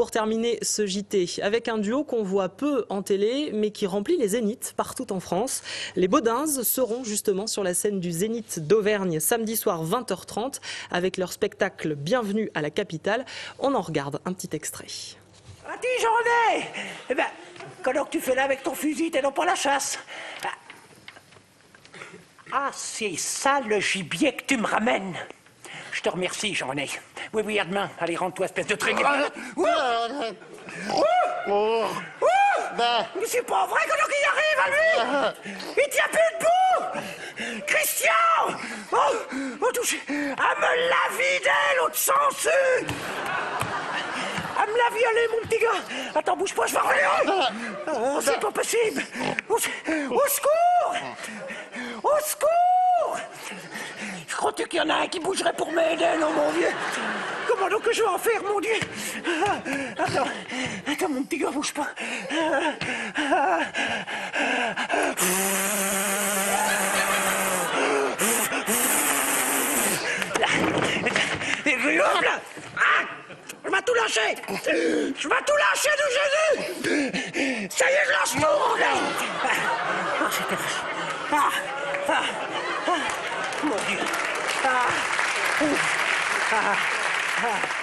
pour terminer ce JT avec un duo qu'on voit peu en télé, mais qui remplit les zéniths partout en France. Les Baudins seront justement sur la scène du Zénith d'Auvergne samedi soir 20h30 avec leur spectacle Bienvenue à la capitale. On en regarde un petit extrait. Ah, dis, Jean-René! Eh ben, qu'alors que tu fais là avec ton fusil, t'es non pas la chasse? Ah, c'est ça le gibier que tu me ramènes. Je te remercie, Jean-René. Oui, à demain. Allez, rends-toi, espèce de tringue. Mais c'est pas vrai qu'il arrive, à lui! Il tient plus debout! Christian! Oh, touché! À me la vider, l'autre sangsue! À me la vider, mon petit gars! Attends, bouge pas, je vais revenir! Oh, c'est pas possible! Au secours! Au secours! Crois-tu qu'il y en a un qui bougerait pour m'aider, non, mon vieux? Comment donc que je vais en faire, mon Dieu? Attends, mon petit gars, bouge pas. Hop là! Je vais tout lâcher! Je vais tout lâcher de Jésus! Ça y est, je lâche tout, là! Mon Dieu!